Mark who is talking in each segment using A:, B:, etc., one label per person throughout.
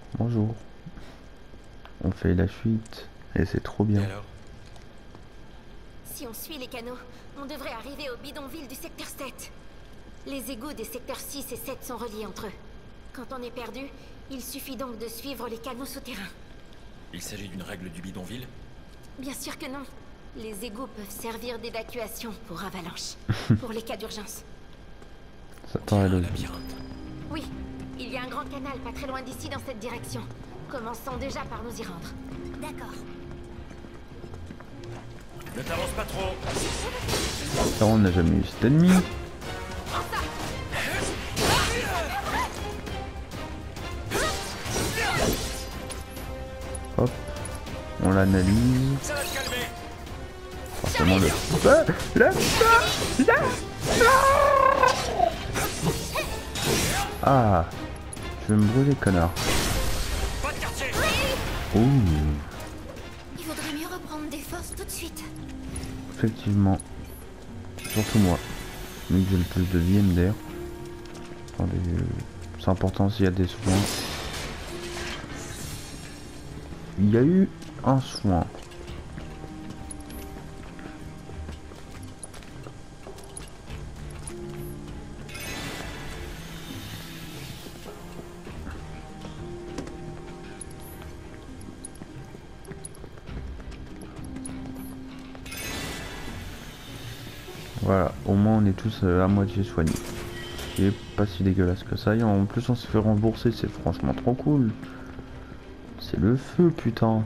A: Bonjour. On fait la fuite. Et c'est trop
B: Et
A: bien.
B: alors?
C: Si on suit les canaux, on devrait arriver au bidonville du secteur 7. Les égouts des secteurs 6 et 7 sont reliés entre eux. Quand on est perdu, il suffit donc de suivre les canaux souterrains.
B: Il s'agit d'une règle du bidonville?
C: Bien sûr que non. Les égouts peuvent servir d'évacuation pour avalanche, pour les cas d'urgence.
A: Ça
B: On
A: paraît
B: dirait un
A: logique.
B: labyrinthe.
C: Oui, il y a un grand canal pas très loin d'ici dans cette direction. Commençons déjà par nous y rendre. D'accord.
B: Ne t'avance pas trop.
A: Ça, on n'a jamais eu cet ennemi. Hop. On l'analyse.
B: Ça va te calmer.
A: Forcément le... Ah, je vais me brûler, connard.
B: Pas de quartier.
A: Ouh,
C: Il vaudrait mieux reprendre des forces tout de suite.
A: effectivement. Surtout moi. Mais que j'ai le plus de vie MDR. Attendez, c'est important s'il y a des soins. Il y a eu un soin. Voilà, au moins on est tous à moitié soignés. Ce qui est pas si dégueulasse que ça. Et en plus on se fait rembourser, c'est franchement trop cool. C'est le feu, putain.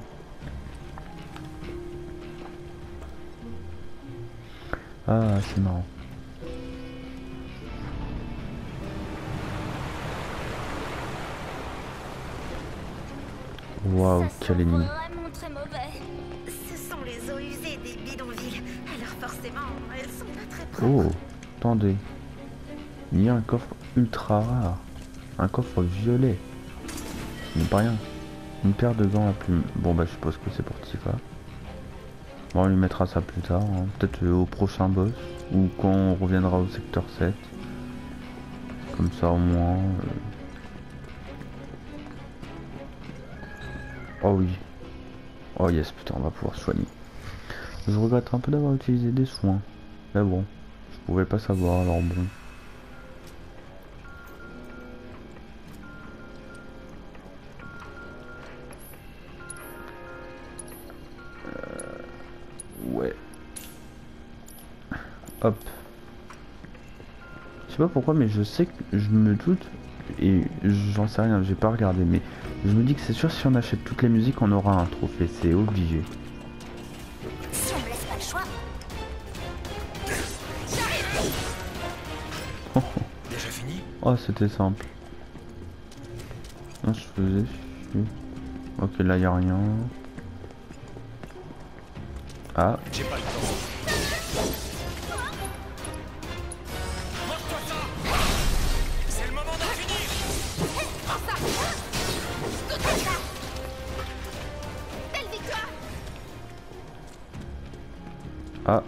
A: Ah, c'est marrant. Waouh, quel ennemi.
C: Vraiment très mauvais. Ce sont les eaux usées des bidonvilles. Alors forcément, elles sont pas très propres.
A: Oh, attendez. Il y a un coffre ultra rare. Un coffre violet. Ce n'est pas rien. Une paire de gants à plumes. Bon bah je suppose que c'est pour Tifa. Bon, on lui mettra ça plus tard, hein. Peut-être au prochain boss. Ou quand on reviendra au secteur 7. Comme ça au moins. Oh oui. Oh yes, putain, on va pouvoir soigner. Je regrette un peu d'avoir utilisé des soins. Mais bon, je pouvais pas savoir, alors bon. Ouais. Hop. Je sais pas pourquoi, mais je sais que je me doute, et j'en sais rien, j'ai pas regardé, mais je me dis que c'est sûr, si on achète toutes les musiques, on aura un trophée, c'est obligé.
C: Si on me laisse pas le choix.
B: Déjà fini?
A: Oh, c'était simple. Non, je faisais chier. Ok, là, y a rien. Ah,
B: J'ai pas le temps. Mange-toi ça. C'est le moment d'en finir.
C: Belle victoire.
A: ah.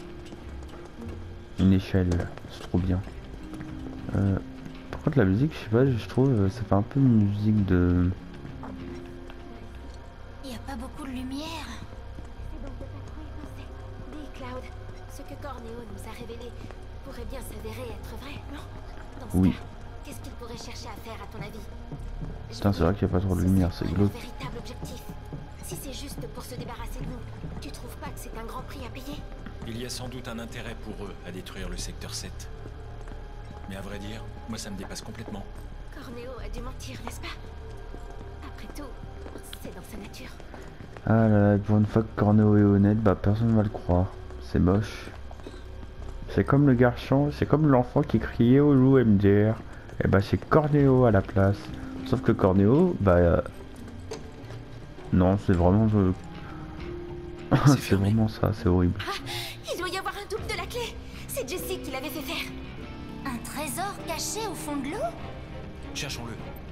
A: Une échelle, c'est trop bien. Par contre, la musique, je sais pas, je trouve, ça fait un peu une musique de...
C: Il n'y a pas beaucoup de lumière. C'est donc de pas trop y penser. Dis, Cloud, ce que Corneo nous a révélé pourrait bien s'avérer être vrai, non? Dans ce
A: Oui.
C: cas, qu'est-ce qu'il pourrait chercher à faire, à ton avis?
A: Putain, c'est vrai qu'il n'y a pas trop de lumière, c'est glauque.
C: Le véritable objectif. Si c'est juste pour se débarrasser de nous, tu trouves pas que c'est un grand prix à payer?
B: Il y a sans doute un intérêt pour eux à détruire le secteur 7. Mais à vrai dire, moi ça me dépasse complètement.
C: Corneo a dû mentir, n'est-ce pas? Après tout, c'est dans sa nature.
A: Ah là là, pour une fois que Corneo est honnête, bah personne va le croire. C'est moche. C'est comme le garçon, c'est comme l'enfant qui criait au loup MDR. Et bah c'est Corneo à la place. Sauf que Corneo, bah... non, c'est vraiment... c'est
B: fermé.
A: vraiment ça, c'est horrible.
C: Ah, il doit y avoir un double de la clé. C'est Jessie qui l'avait fait faire. Un trésor caché au fond de l'eau?
B: Cherchons-le.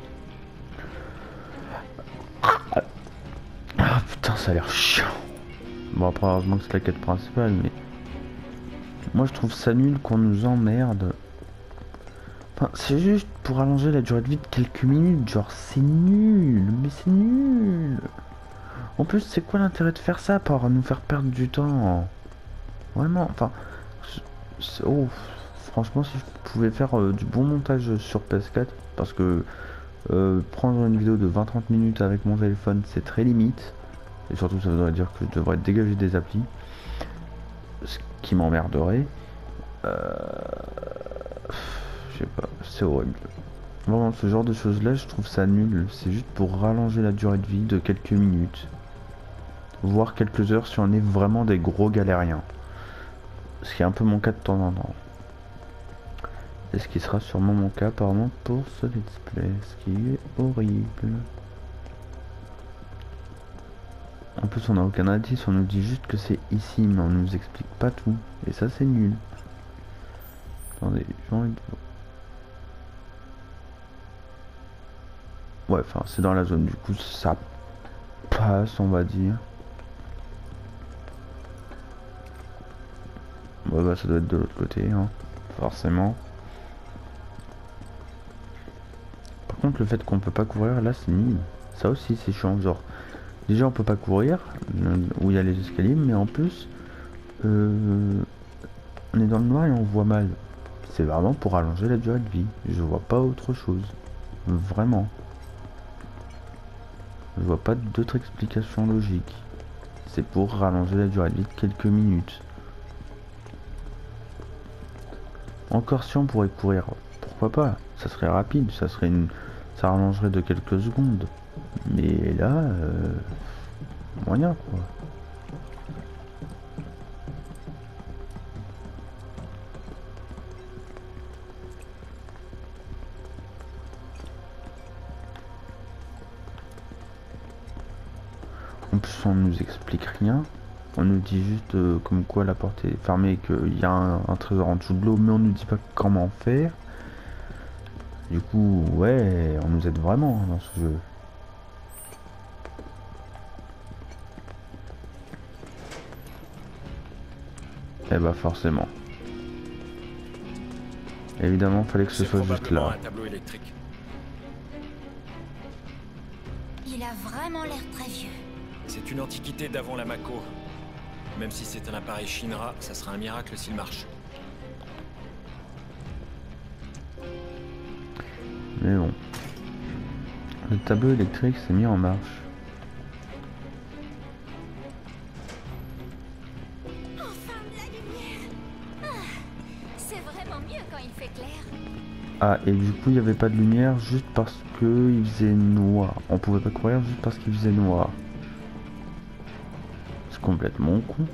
A: Ah putain, ça a l'air chiant. Bon après, heureusement que c'est la quête principale, mais... moi je trouve ça nul qu'on nous emmerde Enfin, c'est juste pour allonger la durée de vie de quelques minutes. Genre, c'est nul. Mais c'est nul. En plus, c'est quoi l'intérêt de faire ça pour nous faire perdre du temps? Vraiment, enfin... Oh, franchement, si je pouvais faire du bon montage sur PS4, parce que prendre une vidéo de 20-30 minutes avec mon téléphone, c'est très limite. Et surtout, ça voudrait dire que je devrais dégager des applis. Ce qui m'emmerderait. Je sais pas, c'est horrible. Vraiment, ce genre de choses-là, je trouve ça nul. C'est juste pour rallonger la durée de vie de quelques minutes. Voire quelques heures si on est vraiment des gros galériens. Ce qui est un peu mon cas de temps en temps. Et ce qui sera sûrement mon cas apparemment pour ce let's play. Ce qui est horrible. En plus, on n'a aucun indice, on nous dit juste que c'est ici, mais on nous explique pas tout. Et ça, c'est nul. Attendez, j'ai envie de... Ouais, enfin, c'est dans la zone, du coup, ça passe, on va dire. Ouais, bah, ça doit être de l'autre côté, hein, forcément. Par contre, le fait qu'on peut pas courir, là, c'est nul. Ça aussi, c'est chiant, genre... Déjà, on peut pas courir, où il y a les escaliers, mais en plus... on est dans le noir et on voit mal. C'est vraiment pour allonger la durée de vie. Je vois pas autre chose. Vraiment. Je vois pas d'autre explication logique. C'est pour rallonger la durée de vie de quelques minutes. Encore si on pourrait courir, pourquoi pas? Ça serait rapide, ça serait une... ça rallongerait de quelques secondes. Mais là, moyen quoi. En plus, on nous explique rien. On nous dit juste comme quoi la porte est fermée et qu'il y a un trésor en dessous de l'eau, mais on nous dit pas comment faire. Du coup, ouais, on nous aide vraiment dans ce jeu. Eh bah forcément. Évidemment, fallait que ce soit juste là.
B: Un tableau électrique.
C: Il a vraiment l'air très vieux.
B: C'est une antiquité d'avant la Mako. Même si c'est un appareil Shinra, ça sera un miracle s'il marche.
A: Mais bon. Le tableau électrique s'est mis en marche.
C: Enfin de la lumière. C'est vraiment mieux quand il fait clair.
A: Ah, et du coup, il n'y avait pas de lumière juste parce que il faisait noir. On pouvait pas courir juste parce qu'il faisait noir. C'est complètement con.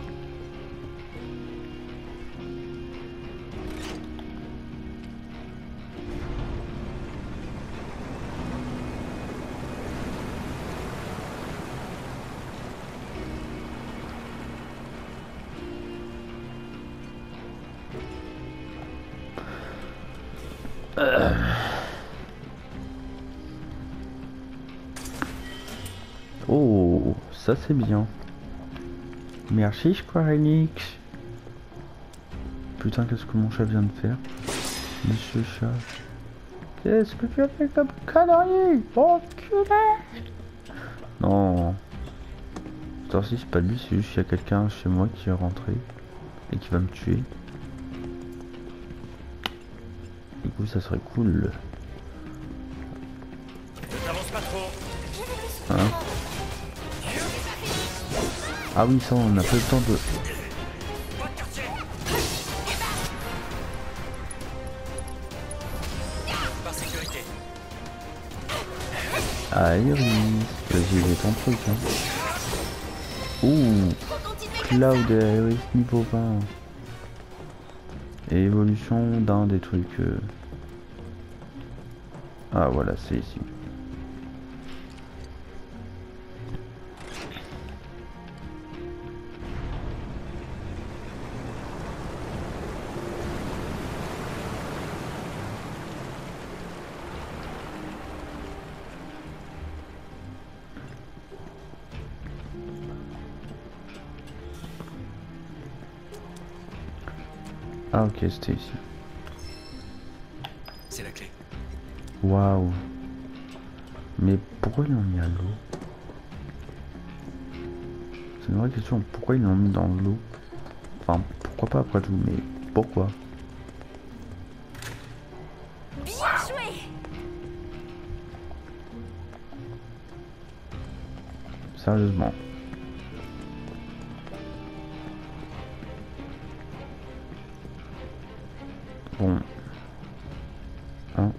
A: Oh, ça c'est bien. Merci Square Enix. Putain, qu'est-ce que mon chat vient de faire? Monsieur chat. Qu'est-ce que tu as fait comme connerie? Enculé! Non. Cette heure-ci, c'est pas lui, c'est juste qu'il y a quelqu'un chez moi qui est rentré et qui va me tuer. Du coup, ça serait cool.
B: Ne t'avance pas trop.
A: Hein? Ah oui, ça, on a pas le temps de...
B: Par sécurité.
A: Ah, Iris. Vas-y, j'ai ton truc, hein. Ouh. Cloud Iris niveau 20. Et évolution d'un des trucs... Ah, voilà, c'est ici. Ah ok, c'était ici.
B: C'est la clé.
A: Waouh. Mais pourquoi ils l'ont mis à l'eau? C'est une vraie question. Pourquoi ils l'ont mis dans l'eau? Enfin, pourquoi pas après tout, mais pourquoi?
C: Bien joué.
A: Sérieusement. Bon. Hein?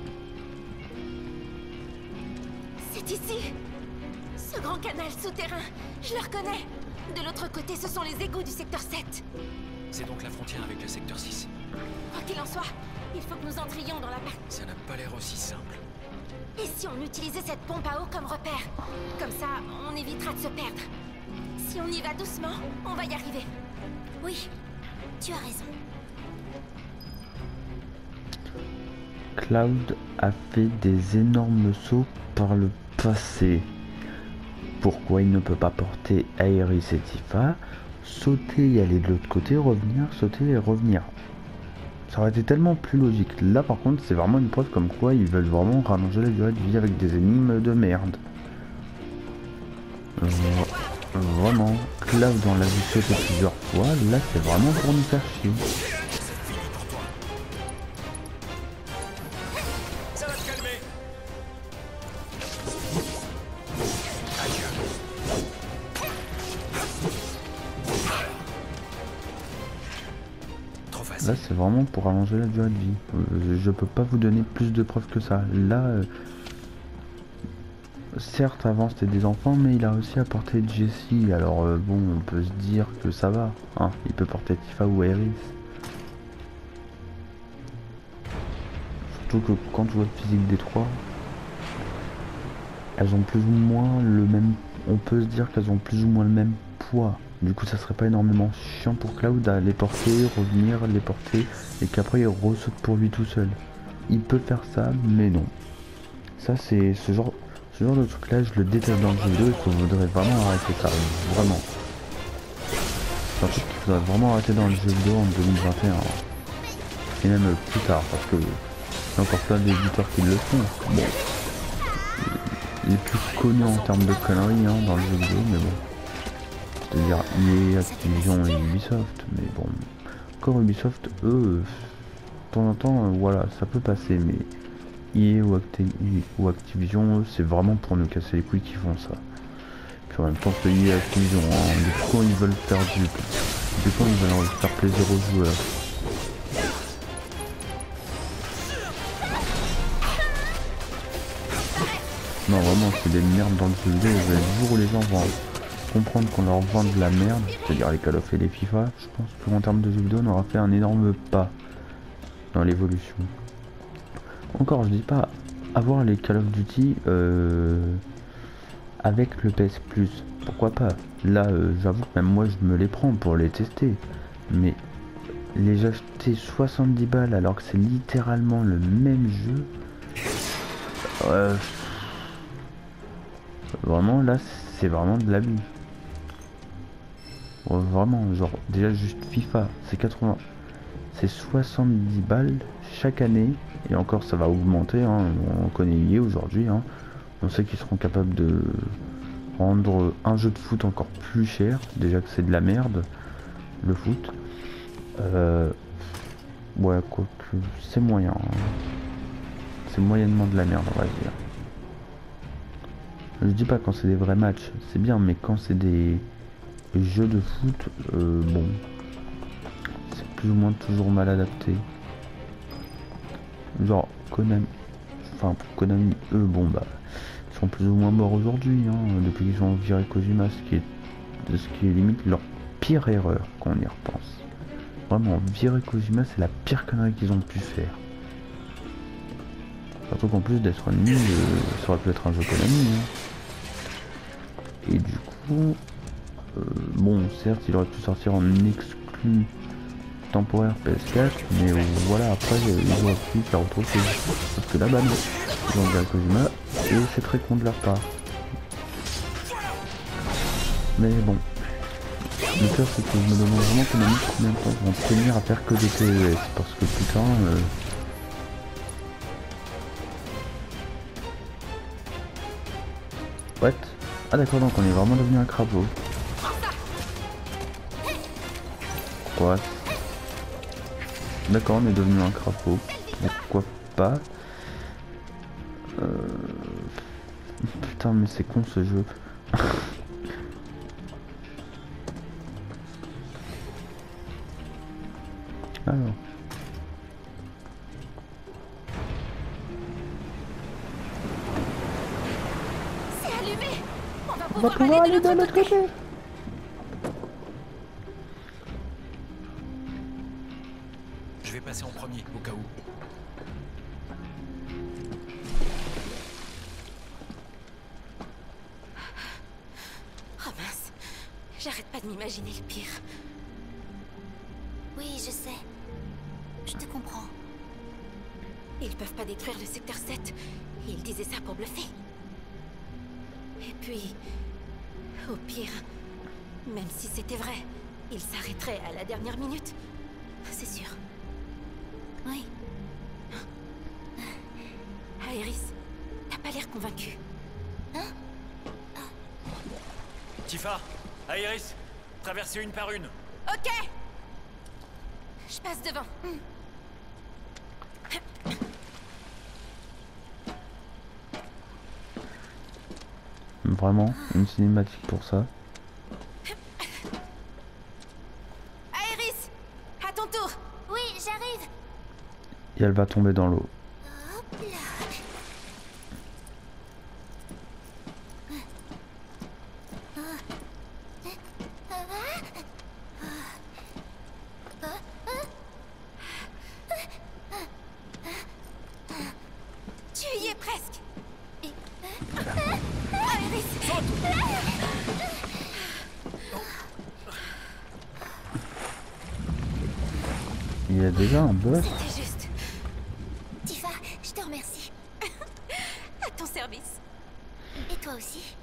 C: C'est ici. Ce grand canal souterrain, je le reconnais. De l'autre côté, ce sont les égouts du secteur 7.
B: C'est donc la frontière avec le secteur 6.
C: Quoi qu'il en soit, il faut que nous entrions dans la partie.
B: Ça n'a pas l'air aussi simple.
C: Et si on utilisait cette pompe à eau comme repère? Comme ça, on évitera de se perdre. Si on y va doucement, on va y arriver. Oui, tu as raison.
A: Cloud a fait des énormes sauts par le passé. Pourquoi il ne peut pas porter Aerys et Tifa, sauter et aller de l'autre côté, revenir, sauter et revenir? Ça aurait été tellement plus logique. Là par contre c'est vraiment une preuve comme quoi ils veulent vraiment rallonger la durée de vie avec des énigmes de merde. Vraiment, Cloud on l'a vu sauter plusieurs fois, là c'est vraiment pour nous faire chier.
B: Ça va te calmer. Trop facile.
A: Là c'est vraiment pour allonger la durée de vie. Je peux pas vous donner plus de preuves que ça. Là, certes avant c'était des enfants, mais il a aussi apporté Jessie. Alors bon, on peut se dire que ça va. Hein. Il peut porter Tifa ou Aerys. Surtout que quand tu vois le physique des trois, elles ont plus ou moins le même... On peut se dire qu'elles ont plus ou moins le même poids. Du coup ça serait pas énormément chiant pour Cloud à les porter, revenir, les porter, et qu'après il ressaute pour lui tout seul. Il peut faire ça, mais non. Ça c'est ce genre de truc là, je le déteste dans le jeu vidéo, il faudrait vraiment arrêter ça, vraiment. C'est un truc qu'il faudrait vraiment arrêter dans le jeu vidéo en 2021. Et même plus tard, parce que il y a encore plein d'éditeurs qui le font. Bon. Les plus connus en termes de conneries hein, dans le jeu vidéo, mais bon. C'est-à-dire EA, Activision et Ubisoft, mais bon. Encore Ubisoft, eux, de temps en temps, voilà, ça peut passer, mais EA ou Activision, eux, c'est vraiment pour nous casser les couilles qu'ils font ça. Puis en même temps, c'est EA et Activision, hein, depuis quand ils veulent faire depuis quand ils veulent faire plaisir aux joueurs. Non, vraiment, c'est des merdes dans le jeu vidéo. Le jour où les gens vont comprendre qu'on leur vend de la merde, c'est-à-dire les Call of et les FIFA, je pense qu'en termes de jeux vidéo, on aura fait un énorme pas dans l'évolution. Encore, je dis pas avoir les Call of Duty avec le PS Plus, pourquoi pas. Là, j'avoue que même moi, je me les prends pour les tester, mais les acheter 70 balles alors que c'est littéralement le même jeu, vraiment là c'est vraiment de l'abus. Vraiment, genre déjà juste FIFA c'est 80, c'est 70 balles chaque année, et encore ça va augmenter hein. On connaît EA aujourd'hui hein. On sait qu'ils seront capables de rendre un jeu de foot encore plus cher, déjà que c'est de la merde le foot. Ouais, quoi que c'est moyen hein. C'est moyennement de la merde on va dire. Je dis pas quand c'est des vrais matchs, c'est bien, mais quand c'est des jeux de foot, bon, c'est plus ou moins toujours mal adapté. Genre Konami, enfin Konami, eux, bon bah, ils sont plus ou moins morts aujourd'hui, hein, depuis qu'ils ont viré Kojima, ce qui est limite leur pire erreur quand on y repense. Vraiment, virer Kojima, c'est la pire connerie qu'ils ont pu faire. Surtout qu'en plus d'être nul, ça aurait pu être un jeu Konami. Hein. Et du coup, bon, certes, il aurait pu sortir en exclu temporaire PS4, mais voilà, après, ils auraient pu faire autre chose. Parce que là-bas, ils ont viré Kojima, et c'est très con de leur part. Mais bon. Le pire, c'est que je me demande vraiment combien de temps ils vont tenir à faire que des PES, parce que putain... What? Ah d'accord, donc on est vraiment devenu un crapaud. Quoi? D'accord, on est devenu un crapaud. Pourquoi pas? Putain, mais c'est con ce jeu. Alors.
C: C'est allumé. On va
A: On va
C: pouvoir
A: pouvoir
C: aller
A: aller
C: de
A: de
C: l'autre
A: l'autre
C: côté.
A: côté.
B: Je vais passer en premier, au cas où.
C: Oh mince. J'arrête pas de m'imaginer le pire.
D: Oui, je sais. Je te comprends.
C: Ils peuvent pas détruire le secteur 7. Ils disaient ça pour bluffer. Et puis... Au pire... Même si c'était vrai, ils s'arrêteraient à la dernière minute. C'est sûr.
D: Oui.
C: Aerys, t'as pas l'air convaincu.
B: Tifa, Aerys, traversez une par une.
C: Ok. Je passe devant.
A: Vraiment, une cinématique pour ça.
C: Aerys, à ton tour.
D: Oui, j'arrive.
A: Et elle va tomber dans l'eau.
D: Hop là.
C: Tu y es presque. Aerys,
A: Il y a déjà un boss.
C: c'était juste.
D: Tifa, je te remercie.
C: À ton service.
D: Et toi aussi.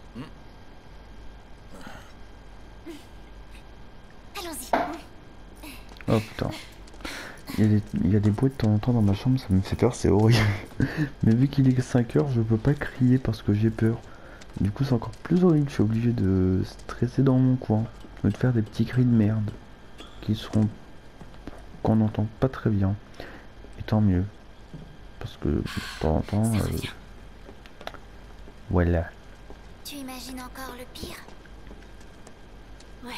D: Allons-y.
A: Oh putain. Il y a des bruits de temps en temps dans ma chambre, ça me fait peur, c'est horrible. Mais vu qu'il est 5 heures, je peux pas crier parce que j'ai peur. Du coup, c'est encore plus horrible, je suis obligé de stresser dans mon coin. De faire des petits cris de merde. Qui seront... qu'on n'entend pas très bien. Et tant mieux. Parce que de temps en temps...
D: Ça revient.
A: Voilà.
D: Tu imagines encore le pire?
C: Ouais.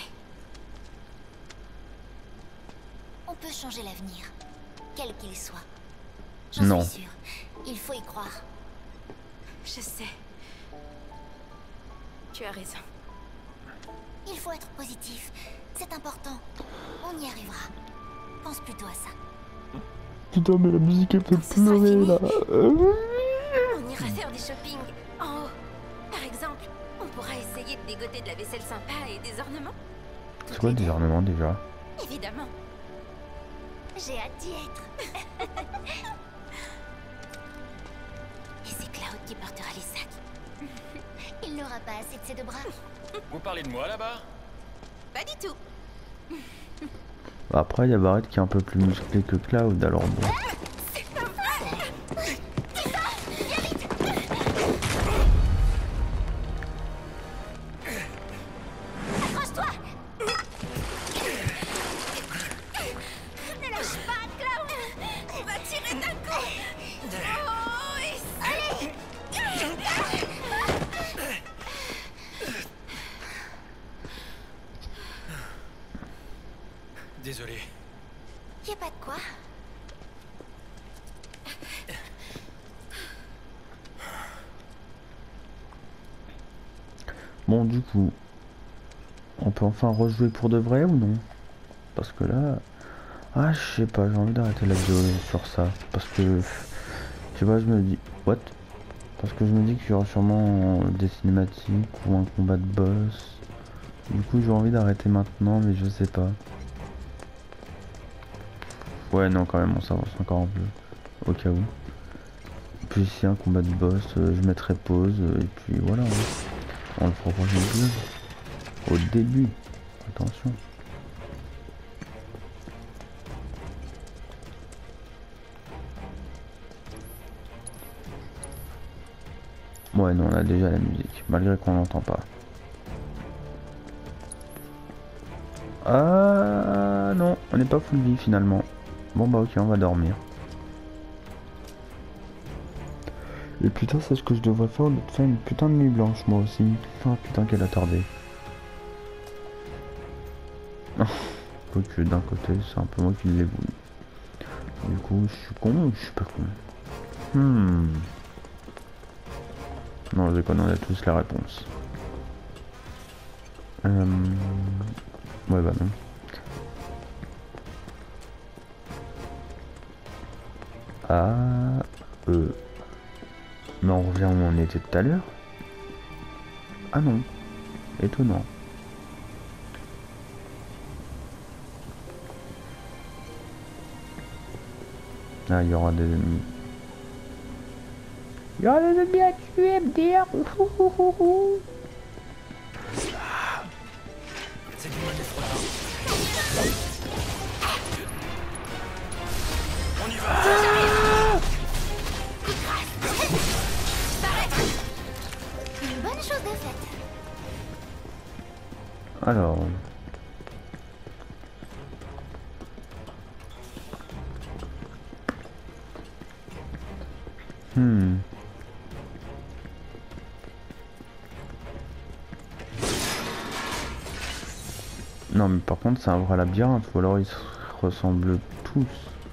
D: On peut changer l'avenir. Quel qu'il soit.
A: Non.
D: J'en suis sûre. Il faut y croire.
C: Je sais. Tu as raison.
D: Il faut être positif. C'est important. On y arrivera. Pense plutôt à ça.
A: Putain, mais la musique elle fait
C: Quand ce sera
A: pleurer
C: fini.
A: là.
C: On ira faire du shopping en haut. Par exemple, on pourra essayer de dégoter de la vaisselle sympa et des ornements.
A: C'est quoi des ornements déjà?
C: Évidemment.
D: J'ai hâte d'y être.
C: Et c'est Cloud qui portera les sacs.
D: Il n'aura pas assez de ses deux bras.
B: Vous parlez de moi là-bas?
C: Pas du tout.
A: Après, il y a Barrett qui est un peu plus musclé que Cloud, alors bon.
D: Accroche-toi. Ne lâche pas, Cloud.
C: On va tirer d'un coup. Oh, et
D: Allez.
B: Désolé.
D: Y a pas de quoi.
A: Bon, du coup, on peut enfin rejouer pour de vrai ou non? Parce que là... Ah, je sais pas, j'ai envie d'arrêter la vidéo sur ça. Parce que... Tu vois, je me dis... What? Parce que je me dis qu'il y aura sûrement des cinématiques ou un combat de boss. Du coup, j'ai envie d'arrêter maintenant, mais je sais pas. Ouais, non, quand même, on s'avance encore un peu. Au cas où. Puis s'il y a un combat de boss, je mettrai pause, et puis voilà. Hein. On le fera au prochain épisode. Au début. Attention. Ouais, non, on a déjà la musique, malgré qu'on l'entend pas. Ah non, on n'est pas full vie finalement. Bon bah ok, on va dormir. Et putain, c'est ce que je devrais faire au lieu de faire une putain de nuit blanche, moi aussi. Ah putain, qu'elle a tardé. Quoique d'un côté, c'est un peu moi qui l'ai voulu. Du coup, je suis con ou je suis pas con? Non, je déconne, on a tous la réponse. Ouais, bah non. Ah, mais on revient où on était tout à l'heure? Ah non, étonnant. Ah, il y aura des ennemis. Il y aura des ennemis à tuer, me dire.
B: C'est du mal d'effroi. On y va.
D: Une bonne chose de faite.
A: Alors... Non mais par contre c'est un vrai labyrinthe, ou alors ils se ressemblent tous.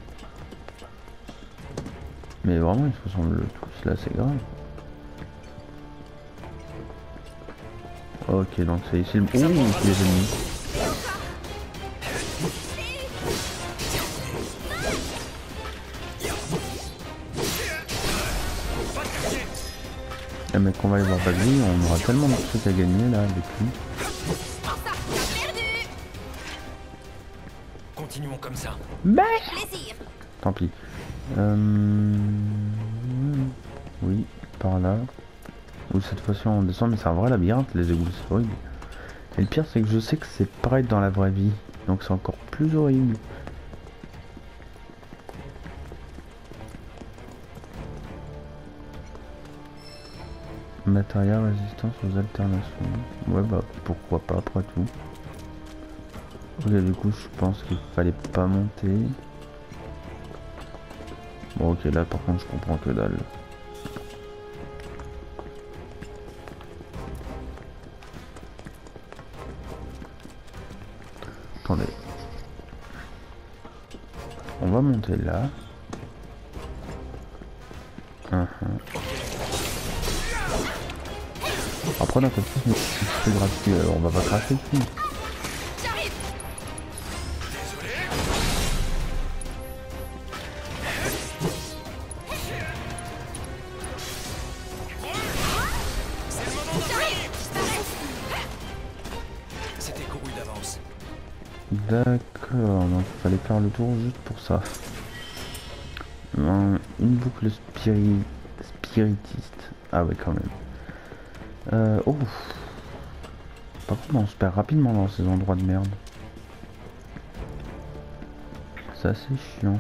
A: Mais vraiment ils se ressemblent tous, là c'est grave. Ok donc c'est ici le... Ouh, les ennemis. Eh mec, on va aller voir Baggy, on aura tellement de trucs à gagner là avec lui.
B: Continuons comme ça.
A: Mais
D: Plaisir.
A: tant pis. Oui, par là. Ou cette fois-ci on descend, mais c'est un vrai labyrinthe les égouts, c'est horrible. Et le pire c'est que je sais que c'est pareil dans la vraie vie, donc c'est encore plus horrible. Matériel, résistance aux alternations. Ouais bah pourquoi pas après tout. Ok du coup je pense qu'il fallait pas monter. Bon ok là par contre je comprends que dalle. Attendez. On va monter là. Après d'un côté c'est gratuit, on va pas cracher dessus.
B: C'était couru d'avance.
A: D'accord, donc il fallait faire le tour juste pour ça. Une boucle spiritiste. Ah ouais quand même. Oh. Par contre on se perd rapidement dans ces endroits de merde. C'est assez chiant.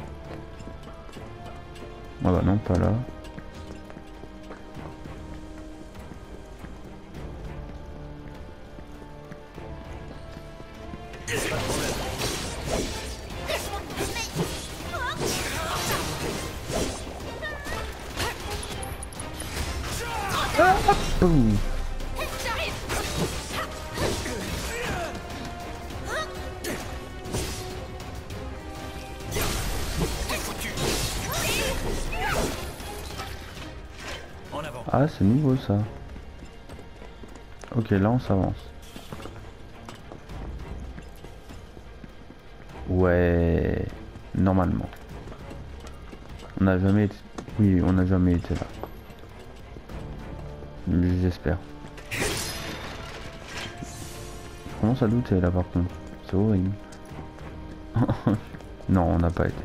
A: Ah bah non pas là. Boum.
B: En avant.
A: Ah c'est nouveau ça. Ok là on s'avance. Ouais. Normalement. On n'a jamais été... Oui on n'a jamais été là. J'espère. Je commence à douter là par contre. C'est horrible. Non on n'a pas été.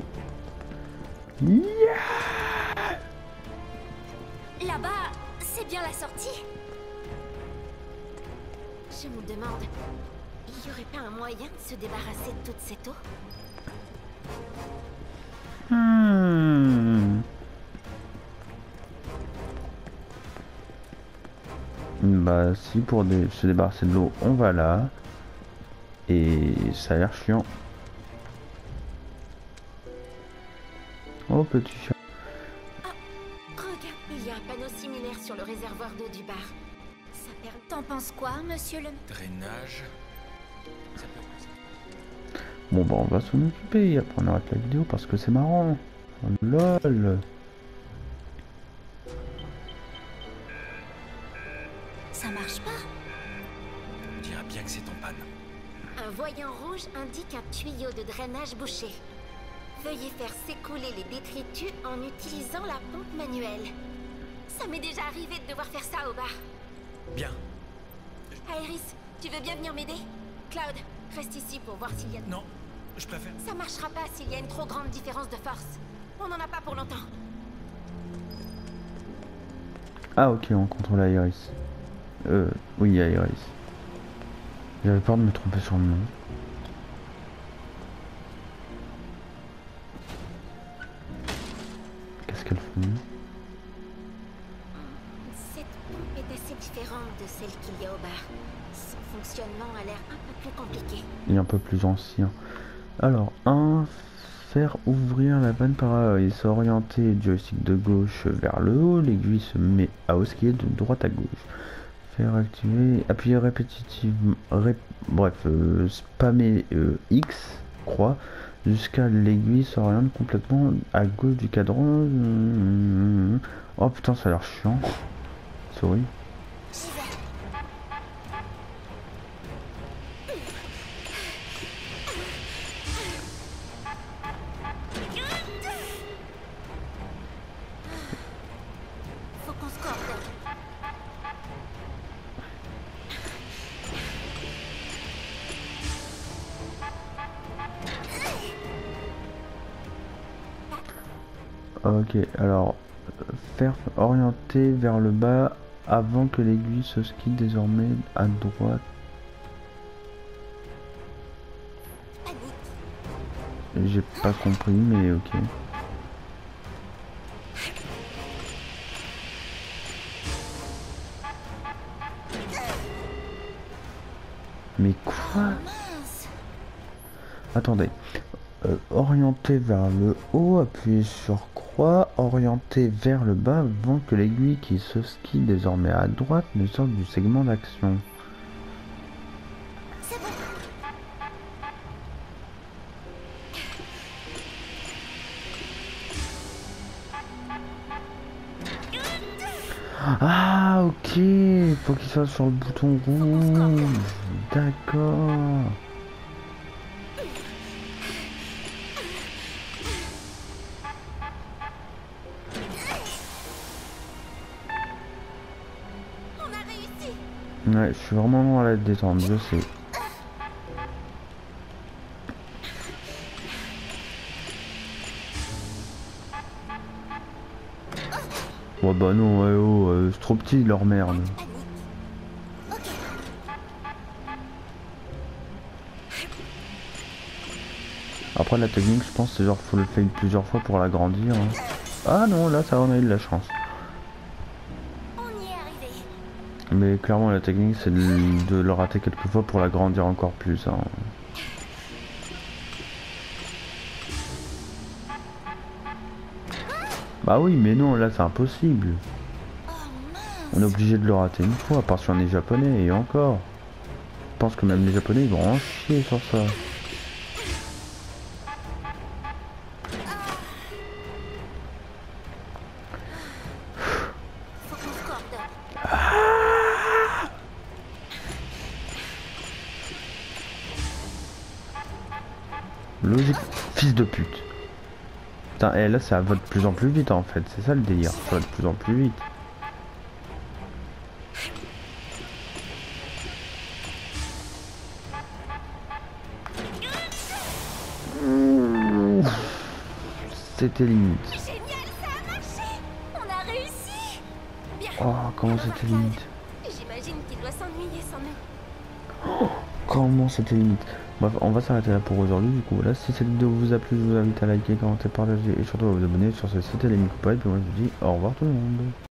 D: Là-bas, c'est bien la sortie.
C: Je me demande, il y aurait pas un moyen de se débarrasser de toute cette eau?
A: Bah si, pour se débarrasser de l'eau, on va là. Et ça a l'air chiant. Oh petit chat.
C: Regarde, il y a un panneau similaire sur le réservoir d'eau du bar. Ça permet...
D: T'en penses quoi, monsieur le...
B: Drainage. Ça peut...
A: Bon bah on va s'en occuper et après on arrête la vidéo parce que c'est marrant. Oh, lol.
D: Ça marche pas?
B: On dirait bien que c'est en panne.
C: Un voyant rouge indique un tuyau de drainage bouché. Veuillez faire s'écouler les détritus en utilisant la pompe manuelle. Ça m'est déjà arrivé de devoir faire ça au bar.
B: Bien.
C: Aeris, tu veux bien venir m'aider? Cloud, reste ici pour voir s'il y a...
B: Non, je préfère...
C: Ça marchera pas s'il y a une trop grande différence de force. On n'en a pas pour longtemps.
A: Ah ok, on contrôle Aeris. Oui Aeris. J'avais peur de me tromper sur le nom. Qu'est-ce qu'elle fait?
C: Cette pompe est assez différente de celle qu'il y a au bar. Son fonctionnement a l'air un peu plus compliqué.
A: Et un peu plus ancien. Alors, faire ouvrir la vanne par et s'orienter joystick de gauche vers le haut, l'aiguille se met à osciller de droite à gauche. Faire activer, appuyer répétitivement, spammer X, croix, jusqu'à l'aiguille s'oriente complètement à gauche du cadran. Oh putain, ça a l'air chiant. Sorry.
D: J'y vais. Faut qu'on se coordonne.
A: Ok, alors faire orienter vers le bas avant que l'aiguille se skie désormais à droite.
D: Panique.
A: J'ai pas compris, mais ok. Mais quoi?
D: Mince.
A: Attendez. Orienter vers le haut, appuyer sur croix, orienter vers le bas avant que l'aiguille qui se skie désormais à droite ne sorte du segment d'action.
D: C'est bon.
A: Ah ok, faut qu'il soit sur le bouton rouge. D'accord.
C: On a réussi!
A: Ouais, je suis vraiment à la détente, je sais. Ouais bah non, ouais, oh, c'est trop petit leur merde.
D: Panique. Ok.
A: Après la technique, je pense c'est genre faut le faire plusieurs fois pour l'agrandir. Hein. Ah non, là ça on a eu de la chance.
D: On y est arrivé.
A: Mais clairement la technique c'est de le rater quelques fois pour l'agrandir encore plus. Hein. Bah oui mais non, là c'est impossible.
D: Oh mince.
A: On est obligé de le rater une fois, à part si on est japonais et encore. Je pense que même les japonais ils vont en chier sur ça.
D: Faut qu'on se coordonne.
A: Logique, fils de pute. Putain, et là ça va de plus en plus vite en fait, c'est ça le délire, ça va de plus en plus vite. Ouh, c'était limite.
C: Génial, ça a marché! On a réussi! Bien.
A: Oh, comment
C: Au revoir,
A: c'était
C: Cloud.
A: limite.
C: J'imagine qu'il doit s'ennuyer sans nous.
A: Comment c'était limite. Bref, on va s'arrêter là pour aujourd'hui. Du coup, voilà, si cette vidéo vous a plu, je vous invite à liker, commenter, partager et surtout à vous abonner sur ce site et les micro. Et puis moi je vous dis au revoir tout le monde.